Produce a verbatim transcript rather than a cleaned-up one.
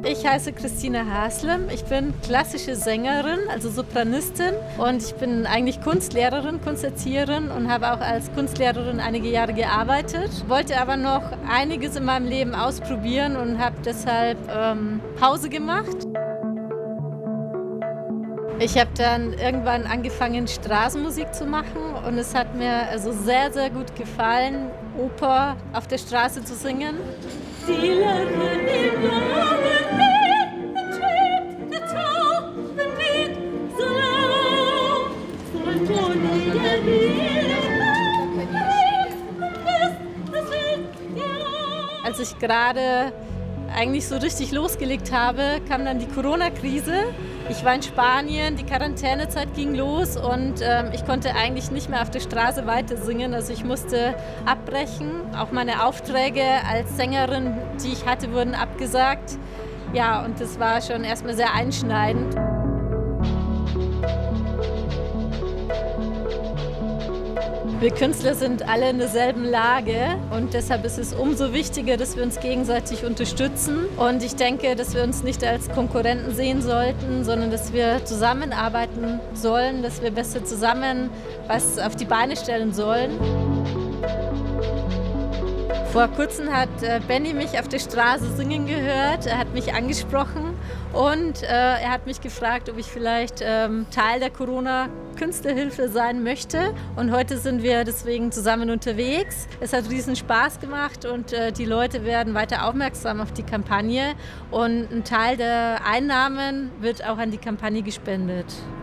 Ich heiße Christine Haslem. Ich bin klassische Sängerin, also Sopranistin. Und ich bin eigentlich Kunstlehrerin, Kunsterzieherin und habe auch als Kunstlehrerin einige Jahre gearbeitet. Wollte aber noch einiges in meinem Leben ausprobieren und habe deshalb ähm, Pause gemacht. Ich habe dann irgendwann angefangen, Straßenmusik zu machen und es hat mir also sehr, sehr gut gefallen, Oper auf der Straße zu singen. Die lachen im blauen Himmel, schwebt der Taubenwind so laut, voll Mond der Himmel. Als ich gerade eigentlich so richtig losgelegt habe, kam dann die Corona-Krise. Ich war in Spanien, die Quarantänezeit ging los und ähm, ich konnte eigentlich nicht mehr auf der Straße weiter singen. Also ich musste abbrechen. Auch meine Aufträge als Sängerin, die ich hatte, wurden abgesagt. Ja, und das war schon erstmal sehr einschneidend. Wir Künstler sind alle in derselben Lage und deshalb ist es umso wichtiger, dass wir uns gegenseitig unterstützen. Und ich denke, dass wir uns nicht als Konkurrenten sehen sollten, sondern dass wir zusammenarbeiten sollen, dass wir besser zusammen was auf die Beine stellen sollen. Vor kurzem hat Benny mich auf der Straße singen gehört, er hat mich angesprochen und äh, er hat mich gefragt, ob ich vielleicht ähm, Teil der Corona-Künstlerhilfe sein möchte. Und heute sind wir deswegen zusammen unterwegs. Es hat riesen Spaß gemacht und äh, die Leute werden weiter aufmerksam auf die Kampagne und ein Teil der Einnahmen wird auch an die Kampagne gespendet.